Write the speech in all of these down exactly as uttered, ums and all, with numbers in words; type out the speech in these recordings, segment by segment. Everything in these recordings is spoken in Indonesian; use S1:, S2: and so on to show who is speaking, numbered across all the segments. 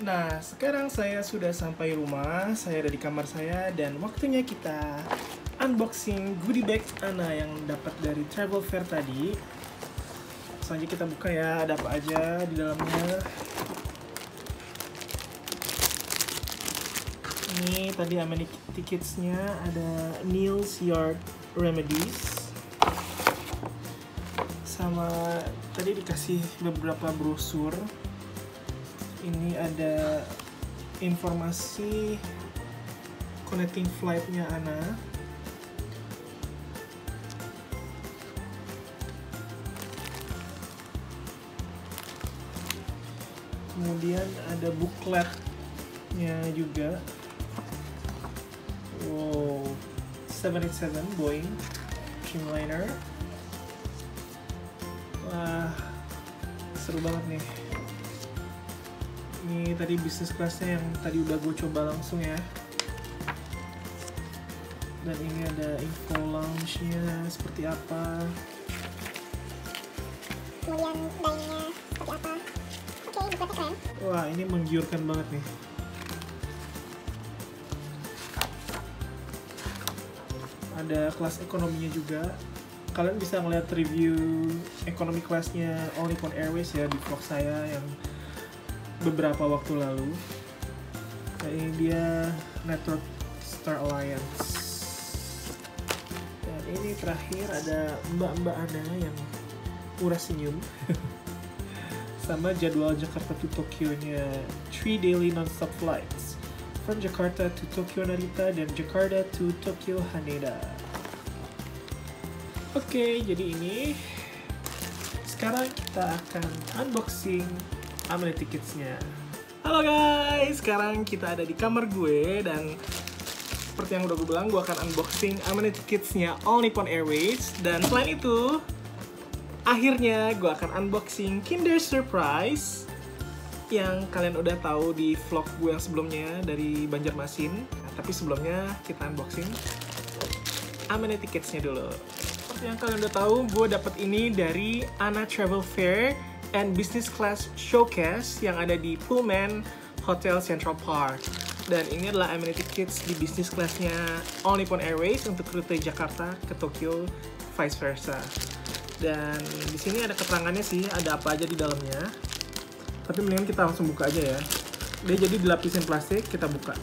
S1: Nah, sekarang saya sudah sampai rumah, saya ada di kamar saya, dan waktunya kita unboxing goodie bag Ana yang dapat dari travel fair tadi. Selanjutnya kita buka ya, ada apa aja di dalamnya. Ini tadi amenity ticketsnya, ada Neil's Yard Remedies. Sama tadi dikasih beberapa brosur. Ini ada informasi connecting flight-nya Ana. Kemudian ada booklet-nya juga. Wow, tujuh delapan tujuh Boeing Dreamliner. Wah, seru banget nih. Ini tadi bisnis kelasnya yang tadi udah gue coba langsung ya. Dan ini ada info lounge-nya seperti apa.
S2: Kemudian diningnya seperti apa. Oke, bukletnya keren.
S1: Wah, ini menggiurkan banget nih. Ada kelas ekonominya juga. Kalian bisa ngeliat review ekonomi kelasnya All Nippon Airways ya di vlog saya yang beberapa waktu lalu. Nah, ini dia Network Star Alliance. Dan ini terakhir ada mbak-mbak Ana yang murah senyum. Sama jadwal Jakarta to Tokyo-nya three daily non-stop flights from Jakarta to Tokyo Narita dan Jakarta to Tokyo Haneda. Oke, jadi ini sekarang kita akan unboxing amenity tickets-nya. Halo guys, sekarang kita ada di kamar gue dan seperti yang udah gue bilang, gue akan unboxing amenity tickets-nya All Nippon Airways. Dan selain itu, akhirnya gue akan unboxing Kinder Surprise yang kalian udah tahu di vlog gue yang sebelumnya dari Banjarmasin. Nah, tapi sebelumnya kita unboxing amenity tickets-nya dulu. Seperti yang kalian udah tahu, gue dapet ini dari Ana Travel Fair and Business Class Showcase yang ada di Pullman Hotel Central Park. Dan ini adalah amenity tickets di business class-nya All Nippon Airways untuk rute Jakarta ke Tokyo, vice versa. Dan di sini ada keterangannya sih, ada apa aja di dalamnya. Tapi mendingan kita langsung buka aja ya. Dia jadi dilapisin plastik, kita buka.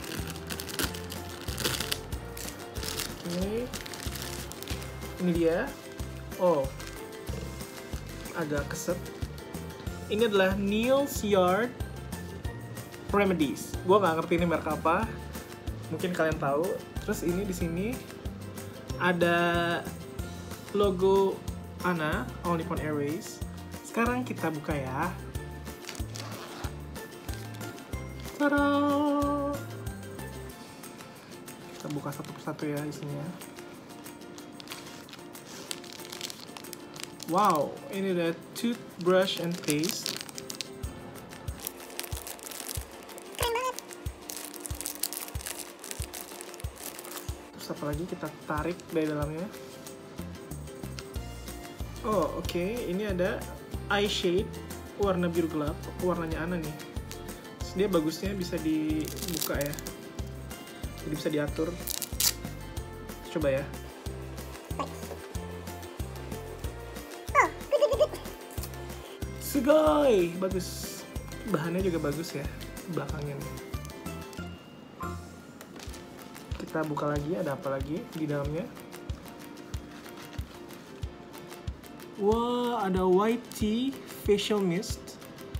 S1: Ini, ini dia. Oh, agak keset. Ini adalah Neil's Yard Remedies. Gue nggak ngerti ini merek apa. Mungkin kalian tahu. Terus ini di sini ada logo Ana, All Nippon Airways. Sekarang kita buka ya. Tada! Kita buka satu persatu ya isinya. Wow, ini ada toothbrush and paste.
S2: Keren banget.
S1: Terus apa lagi, kita tarik dari dalamnya. Oh, oke. Okay. Ini ada eye shade warna biru gelap. Warnanya Ana nih. Terus dia bagusnya bisa dibuka ya. Jadi bisa diatur. Coba ya. Sugoi! Bagus. Bahannya juga bagus ya. Belakangnya nih. Kita buka lagi, ada apa lagi di dalamnya. Wah, ada white tea facial mist.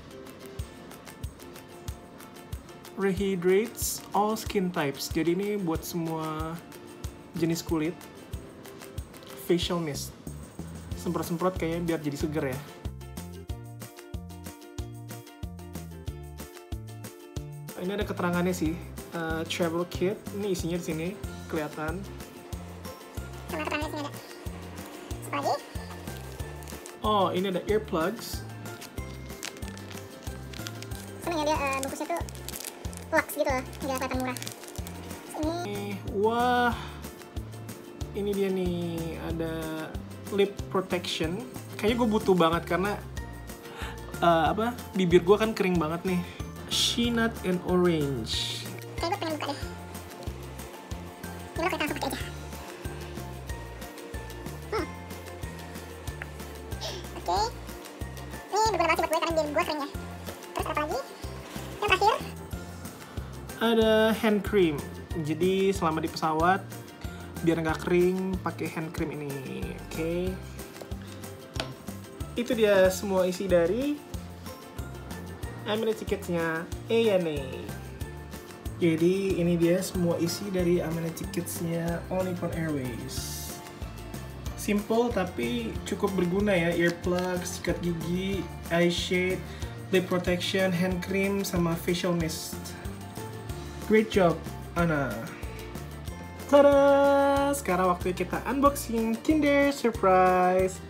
S1: Rehydrates all skin types. Jadi ini buat semua jenis kulit. Facial mist. Semprot-semprot kayaknya biar jadi seger ya. Ini ada keterangannya sih. Uh, travel kit. Ini isinya di sini kelihatan.
S2: Sama keterangannya sini ada. Apa lagi?
S1: Oh, ini ada earplugs.
S2: Seneng ya dia uh, bungkusnya tuh lux gitu loh, nggak kelihatan murah. Ini,
S1: wah, ini dia nih, ada lip protection. Kayaknya gue butuh banget karena uh, apa bibir gue kan kering banget nih. Sheenut and Orange.
S2: Kayak gue pengen buka deh. Gimana kita langsung pakai aja. Hmm. Oke. Ini berguna banget sih buat gue karena game gue kering ya. Terus apa lagi? Yang terakhir.
S1: Ada hand cream. Jadi selama di pesawat biar nggak kering pakai hand cream ini. Oke. Okay. Itu dia semua isi dari Amenet Tickets-nya A N A. Jadi ini dia semua isi dari Amenet Tickets-nya All Nippon Airways. Simple tapi cukup berguna ya. Earplugs, sikat gigi, eye shade, lip protection, hand cream, sama facial mist. Great job, Ana. Tada! Sekarang waktu kita unboxing Kinder Surprise.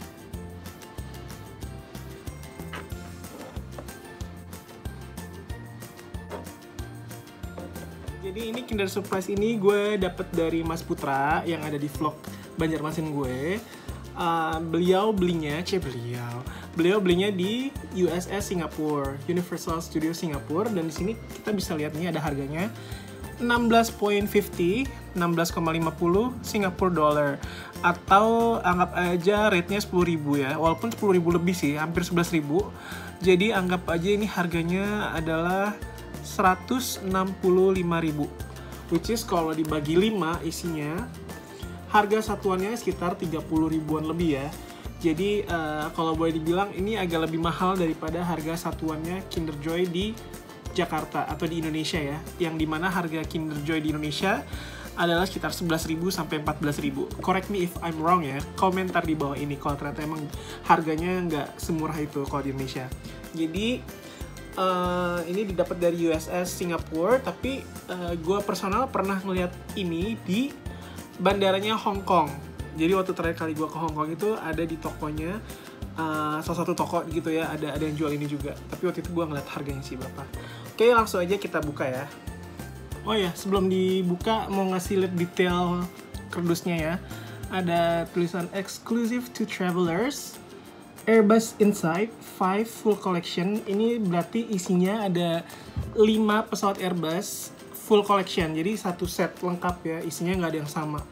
S1: Jadi ini Kinder Surprise ini gue dapet dari Mas Putra yang ada di vlog Banjarmasin gue. Uh, beliau belinya, cie beliau, beliau belinya di U S S Singapura, Universal Studios Singapura, dan di sini kita bisa lihat nih ada harganya enam belas koma lima puluh, enam belas koma lima puluh Singapore dollar, atau anggap aja rate-nya sepuluh ribu ya, walaupun sepuluh ribu lebih sih, hampir sebelas ribu. Jadi anggap aja ini harganya adalah seratus enam puluh lima ribu, which is kalau dibagi lima isinya harga satuannya sekitar tiga puluh ribuan lebih ya. Jadi uh, kalau boleh dibilang ini agak lebih mahal daripada harga satuannya Kinder Joy di Jakarta atau di Indonesia ya, yang dimana harga Kinder Joy di Indonesia adalah sekitar sebelas ribu sampai empat belas ribu. Correct me if I'm wrong ya, komentar di bawah ini kalau ternyata emang harganya nggak semurah itu kalau di Indonesia. Jadi Uh, ini didapat dari U S S Singapura, tapi uh, gue personal pernah ngeliat ini di bandaranya Hong Kong. Jadi waktu terakhir kali gue ke Hong Kong itu ada di tokonya, uh, salah satu toko gitu ya, ada ada yang jual ini juga. Tapi waktu itu gue ngeliat harganya sih berapa. Oke, langsung aja kita buka ya. Oh ya, sebelum dibuka mau ngasih lihat detail kardusnya ya. Ada tulisan exclusive to travelers, Airbus Insight five full collection. Ini berarti isinya ada lima pesawat Airbus full collection. Jadi satu set lengkap ya, isinya nggak ada yang sama.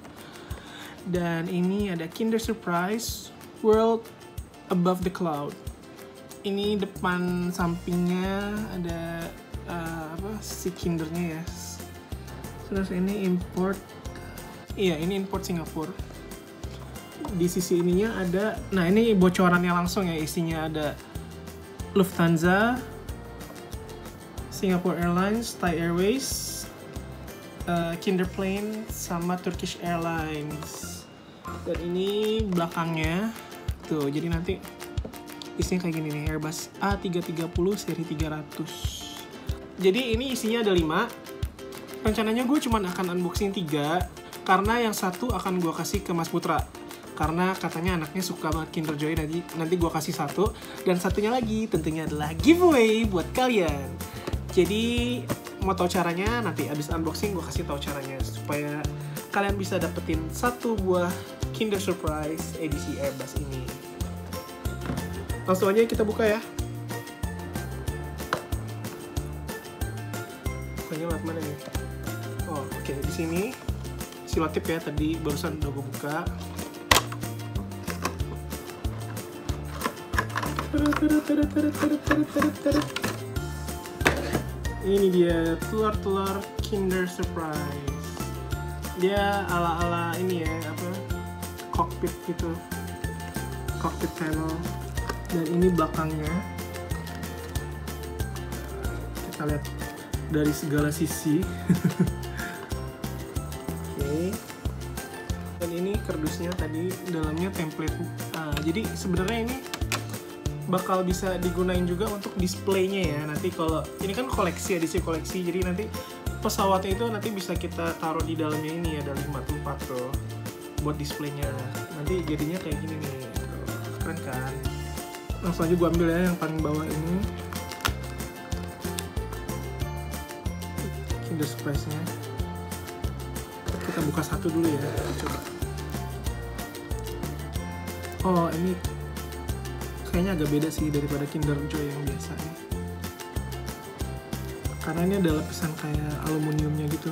S1: Dan ini ada Kinder Surprise World Above the Cloud. Ini depan sampingnya ada uh, apa si Kindernya ya. Terus ini import. Iya, ini import Singapura. Di sisi ininya ada, nah ini bocorannya langsung ya, isinya ada Lufthansa, Singapore Airlines, Thai Airways, uh, Kinder Plane, sama Turkish Airlines. Dan ini belakangnya tuh, jadi nanti isinya kayak gini nih, Airbus A tiga tiga nol seri tiga ratus. Jadi ini isinya ada lima. Rencananya gue cuma akan unboxing tiga, karena yang satu akan gue kasih ke Mas Putra. Karena katanya anaknya suka banget Kinder Joy, nanti nanti gue kasih satu, dan satunya lagi tentunya adalah giveaway buat kalian. Jadi mau tahu caranya, nanti abis unboxing gue kasih tahu caranya supaya kalian bisa dapetin satu buah Kinder Surprise edisi Airbus ini. Langsung aja kita buka ya. Bukanya lewat mana nih? Oh oke, okay. Di sini silotip ya, tadi barusan udah gue buka. Ini dia telur-telur Kinder Surprise. Dia ala-ala ini ya, apa, cockpit gitu, cockpit panel. Dan ini belakangnya, kita lihat dari segala sisi. Oke. Okay. Dan ini kardusnya tadi dalamnya template. Uh, jadi sebenarnya ini bakal bisa digunain juga untuk displaynya ya. Nanti kalau ini kan koleksi, edisi koleksi, jadi nanti pesawatnya itu nanti bisa kita taruh di dalamnya ini, ada lima tempat tuh buat displaynya. Nanti jadinya kayak gini nih, keren kan? Langsung aja gua ambil ya yang paling bawah ini, Kinder Surprise-nya. Kita buka satu dulu ya, coba. Oh ini kayaknya agak beda sih daripada Kinder Joy yang biasa nih. karena ini ada lapisan kayak aluminiumnya gitu.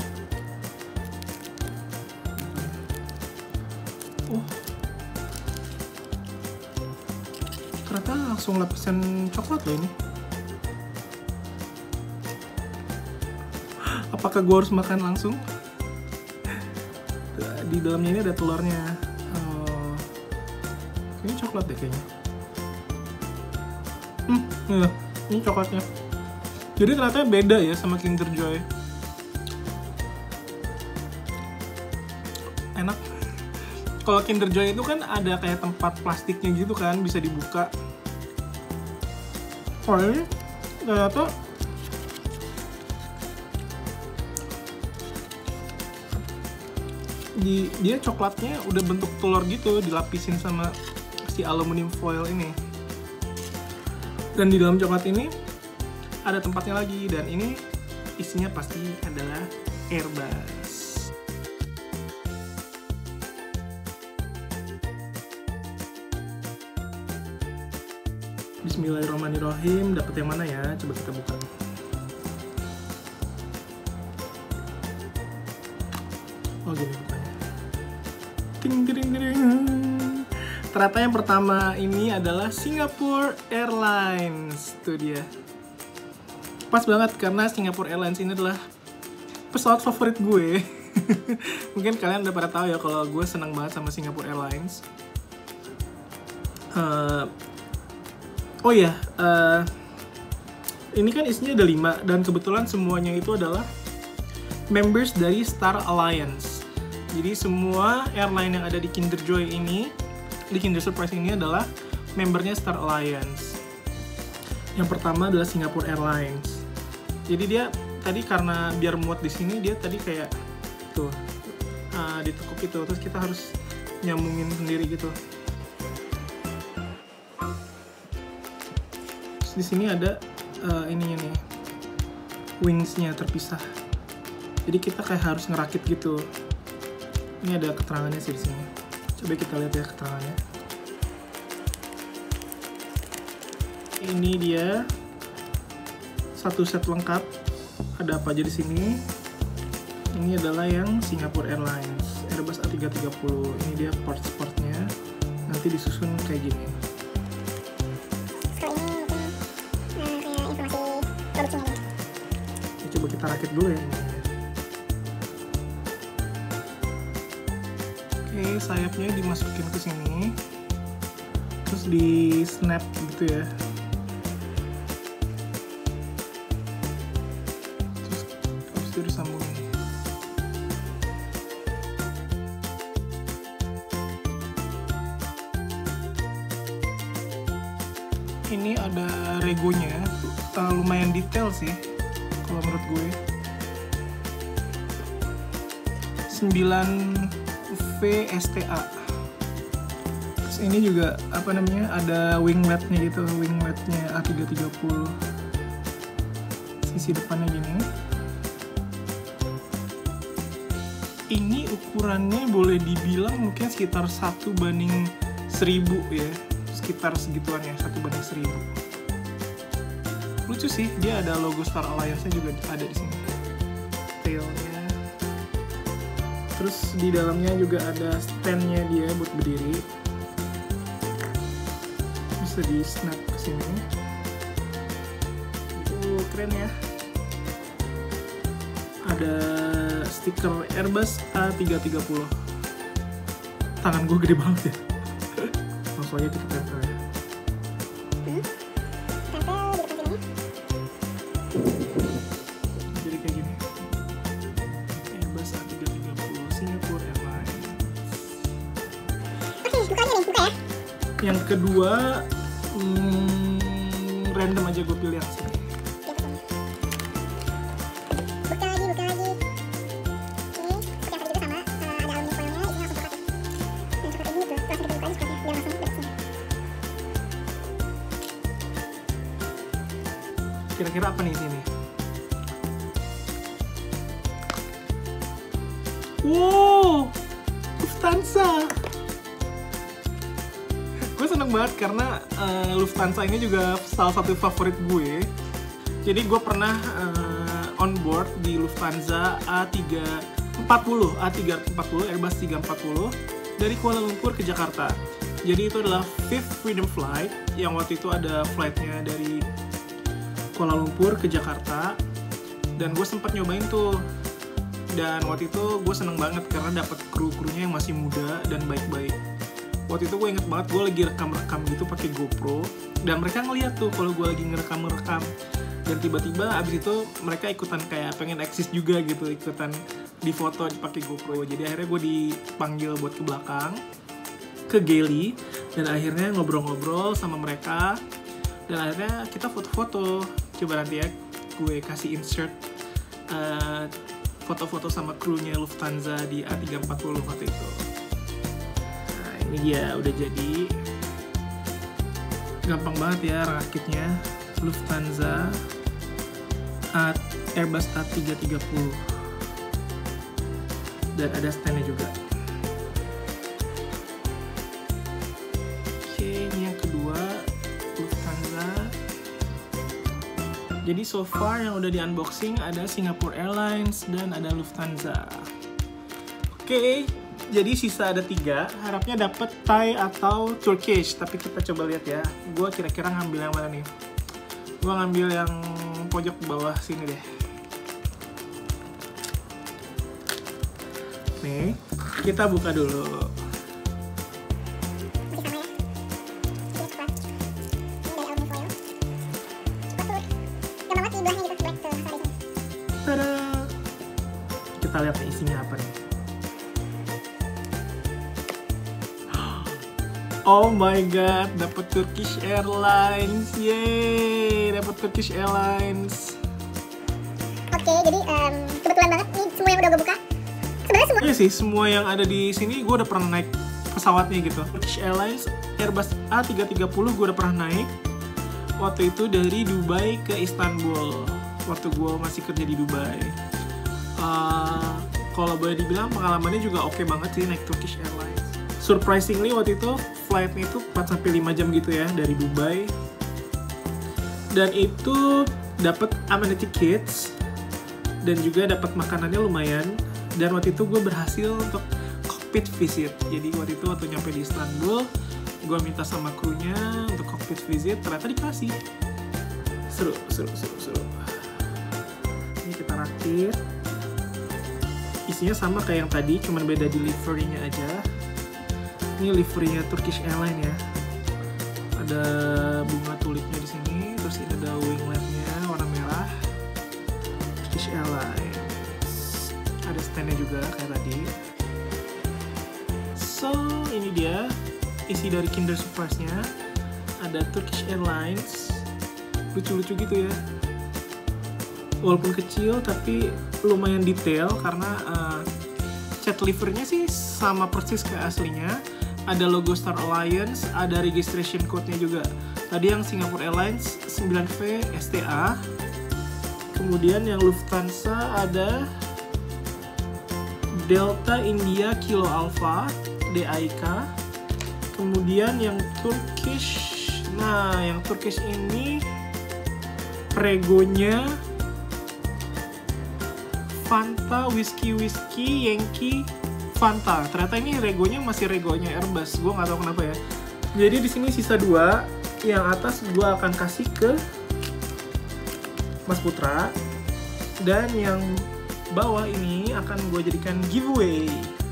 S1: Oh, ternyata langsung lapisan coklat loh ini. Apakah gue harus makan langsung? Di dalamnya ini ada telurnya. Oh, ini coklat deh kayaknya. Hmm, ya, ini coklatnya. Jadi ternyata beda ya sama Kinder Joy. Enak. Kalau Kinder Joy itu kan ada kayak tempat plastiknya gitu kan, bisa dibuka. Oh, ini ternyata di dia coklatnya udah bentuk telur gitu, dilapisin sama si aluminium foil ini. Dan di dalam coklat ini ada tempatnya lagi, dan ini isinya pasti adalah Airbus. Bismillahirrahmanirrahim. Dapat yang mana ya? Coba kita buka. Oh gini bukanya. Ting ting ting. Ternyata yang pertama ini adalah Singapore Airlines. Itu dia. Pas banget karena Singapore Airlines ini adalah pesawat favorit gue. Mungkin kalian udah pada tahu ya kalau gue senang banget sama Singapore Airlines. Uh, oh ya, uh, ini kan isinya ada lima, dan kebetulan semuanya itu adalah members dari Star Alliance. Jadi semua airline yang ada di Kinder Joy ini, di Kinder Surprise ini adalah membernya Star Alliance. Yang pertama adalah Singapore Airlines. Jadi dia tadi karena biar muat di sini, dia tadi kayak tuh uh, ditekuk gitu, terus kita harus nyambungin sendiri gitu. Terus di sini ada uh, ininya nih, wingsnya terpisah. Jadi kita kayak harus ngerakit gitu. Ini ada keterangannya sih di sini. Coba kita lihat ya keterangannya. Ini dia satu set lengkap. Ada apa aja di sini? Ini adalah yang Singapore Airlines Airbus A tiga tiga nol. Ini dia parts-partnya. Nanti disusun kayak gini. Ya, coba kita rakit dulu ya. Oke, sayapnya dimasukin ke sini, terus di snap gitu ya. Terus habis itu disambungin. Ini ada regonya, uh, lumayan detail sih kalau menurut gue. sembilan V S T A. Terus ini juga apa namanya, ada wingletnya gitu, wingletnya A tiga tiga nol. Sisi depannya gini. Ini ukurannya boleh dibilang mungkin sekitar satu banding seribu ya, sekitar segituan ya, satu banding seribu. Lucu sih, dia ada logo Star Alliance-nya juga ada di sini. Tailnya. Terus di dalamnya juga ada stand-nya dia buat berdiri. Bisa di snap ke sini. Itu keren ya. Ada stiker Airbus A tiga tiga nol. Tangan gue gede banget ya. Langsung aja kita tempel ya. Jadi kayak gini. Airbus A tiga tiga nol Singapore Airlines.
S2: Oke, buka aja nih, buka ya.
S1: Yang kedua, hmm, random aja gue pilih yang sini.
S2: Buka lagi, buka lagi. Ini seperti yang tadi juga sama, uh, ada aluminium foilnya, ini langsung buka tuh. Dan seperti ini tuh, langsung kita buka aja seperti biar langsung dapet sini.
S1: Kira-kira apa nih sini? Wow, Lufthansa. Gue seneng banget karena uh, Lufthansa ini juga salah satu favorit gue. Jadi gue pernah uh, on board di Lufthansa A tiga empat nol, A tiga empat nol, Airbus tiga empat nol dari Kuala Lumpur ke Jakarta. Jadi itu adalah Fifth Freedom Flight yang waktu itu ada flightnya dari Kuala Lumpur ke Jakarta. Dan gue sempat nyobain tuh. Dan waktu itu gue seneng banget karena dapet kru-krunya yang masih muda dan baik-baik. Waktu itu gue inget banget gue lagi rekam-rekam gitu pakai GoPro. Dan mereka ngeliat tuh kalau gue lagi ngerekam-rekam. Dan tiba-tiba abis itu mereka ikutan kayak pengen eksis juga gitu, ikutan difoto pakai GoPro. Jadi akhirnya gue dipanggil buat ke belakang, ke galley, dan akhirnya ngobrol-ngobrol sama mereka. Dan akhirnya kita foto-foto. Coba nanti ya gue kasih insert uh, foto-foto sama krunya Lufthansa di A tiga empat nol waktu itu. Nah ini dia udah jadi. Gampang banget ya rakitnya. Lufthansa at Airbus A tiga tiga nol. Dan ada standnya juga. Oke, ini yang kedua Lufthansa. Jadi so far yang udah di unboxing ada Singapore Airlines dan ada Lufthansa. Oke, jadi sisa ada tiga. Harapnya dapet Thai atau Turkish, tapi kita coba lihat ya. Gue kira-kira ngambil yang mana nih? Gue ngambil yang pojok bawah sini deh. Nih, kita buka dulu. Tada! Kita lihat nih isinya apa nih. Oh my god, dapat Turkish Airlines. Yeay, dapat Turkish Airlines.
S2: Oke, jadi um, kebetulan banget nih semua yang udah gue buka. Sebenarnya semua.
S1: Iya sih, semua yang ada di sini gue udah pernah naik pesawatnya gitu. Turkish Airlines Airbus A tiga tiga nol gue udah pernah naik. Waktu itu dari Dubai ke Istanbul. Waktu gue masih kerja di Dubai. Uh, kalau boleh dibilang pengalamannya juga oke banget sih naik Turkish Airlines. Surprisingly waktu itu flightnya itu empat sampai lima jam gitu ya dari Dubai. Dan itu dapat amenity kits dan juga dapat makanannya lumayan. Dan waktu itu gue berhasil untuk cockpit visit. Jadi waktu itu waktu nyampe di Istanbul, gue minta sama krunya untuk cockpit visit, ternyata dikasih. Seru, seru, seru, seru. Ini kita rakit. Isinya sama kayak yang tadi, cuman beda di livery-nya aja. Ini livery-nya Turkish Airlines ya. Ada bunga tulipnya di sini, terus ini ada winglet-nya warna merah. Turkish Airlines. Ada stand-nya juga kayak tadi. So, ini dia isi dari Kinder Surprise-nya. Ada Turkish Airlines. Lucu-lucu gitu ya. Walaupun kecil tapi lumayan detail karena uh, cat livernya sih sama persis kayak aslinya. Ada logo Star Alliance, ada registration code-nya juga. Tadi yang Singapore Airlines sembilan V S T A. Kemudian yang Lufthansa ada Delta India Kilo Alpha D A I K. Kemudian yang Turkish, nah yang Turkish ini regonya Fanta Whiskey Whiskey Yankee Fanta. Ternyata ini regonya masih regonya Airbus. Gue nggak tahu kenapa ya. Jadi di sini sisa dua. Yang atas gue akan kasih ke Mas Putra. Dan yang bawah ini akan gue jadikan giveaway.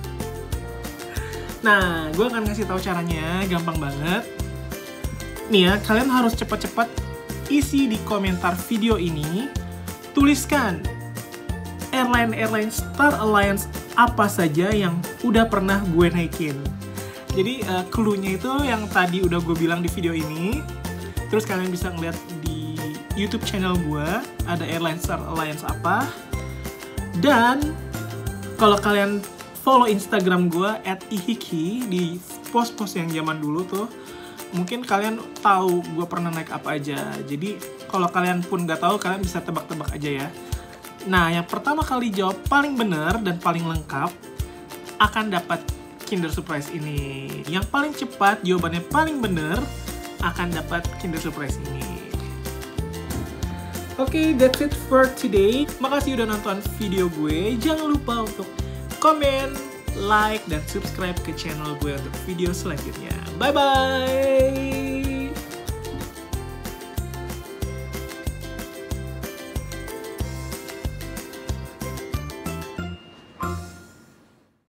S1: Nah, gue akan ngasih tahu caranya. Gampang banget. Nih ya, kalian harus cepat-cepat isi di komentar video ini. Tuliskan airline-airline Star Alliance apa saja yang udah pernah gue naikin. Jadi uh, clue-nya itu yang tadi udah gue bilang di video ini. Terus kalian bisa ngeliat di YouTube channel gue ada airline Star Alliance apa. Dan kalau kalian follow Instagram gue at ihiki di post-post yang zaman dulu tuh, mungkin kalian tahu gue pernah naik apa aja. Jadi kalau kalian pun nggak tahu, kalian bisa tebak-tebak aja ya. Nah, yang pertama kali jawab paling benar dan paling lengkap akan dapat Kinder Surprise ini. Yang paling cepat jawabannya paling benar akan dapat Kinder Surprise ini. Oke, okay, that's it for today. Makasih udah nonton video gue. Jangan lupa untuk komen, like, dan subscribe ke channel gue untuk video selanjutnya. Bye-bye!